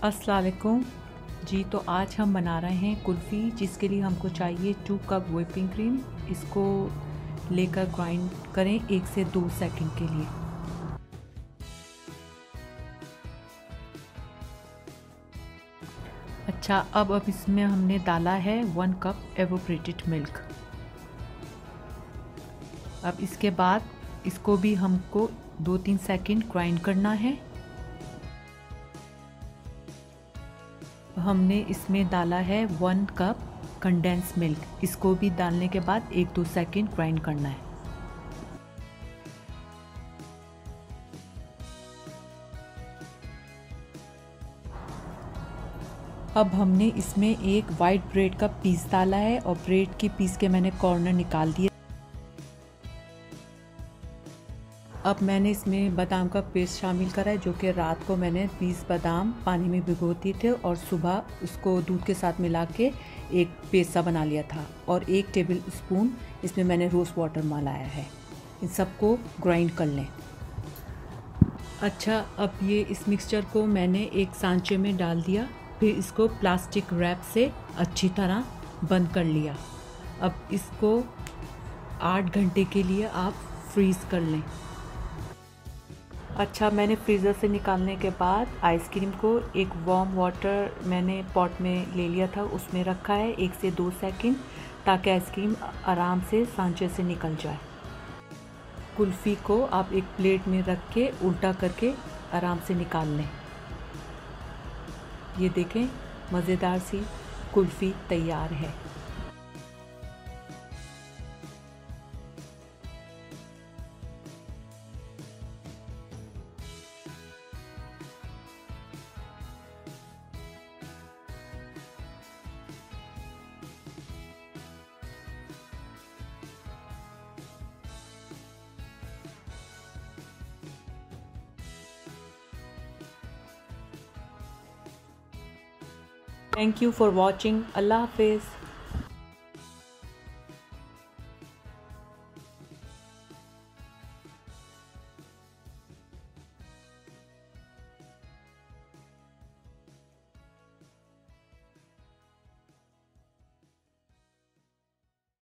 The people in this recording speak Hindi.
अस्सलाम वालेकुम जी। तो आज हम बना रहे हैं कुल्फ़ी, जिसके लिए हमको चाहिए 2 कप व्हिपिंग क्रीम। इसको लेकर ग्राइंड करें 1 से 2 सेकंड के लिए। अच्छा, अब इसमें हमने डाला है 1 कप एवोपरेटेड मिल्क। अब इसके बाद इसको भी हमको 2-3 सेकंड ग्राइंड करना है। हमने इसमें डाला है 1 कप कंडेंस मिल्क। इसको भी डालने के बाद 1-2 सेकंड ग्राइंड करना है। अब हमने इसमें एक वाइट ब्रेड का पीस डाला है और ब्रेड के पीस के मैंने कॉर्नर निकाल दिए। अब मैंने इसमें बादाम का पेस्ट शामिल करा है, जो कि रात को मैंने 20 बादाम पानी में भिगो दिए थे और सुबह उसको दूध के साथ मिला के एक पेस्ट सा बना लिया था। और 1 टेबल स्पून इसमें मैंने रोज़ वाटर मिलाया है। इन सबको ग्राइंड कर लें। अच्छा, अब ये इस मिक्सचर को मैंने एक सांचे में डाल दिया, फिर इसको प्लास्टिक रैप से अच्छी तरह बंद कर लिया। अब इसको 8 घंटे के लिए आप फ्रीज़ कर लें। अच्छा, मैंने फ्रीज़र से निकालने के बाद आइसक्रीम को एक वार्म वाटर मैंने पॉट में ले लिया था, उसमें रखा है 1 से 2 सेकंड, ताकि आइसक्रीम आराम से सांचे से निकल जाए। कुल्फ़ी को आप एक प्लेट में रख के उल्टा करके आराम से निकाल लें। ये देखें, मज़ेदार सी कुल्फ़ी तैयार है। Thank you for watching. Allah Hafiz.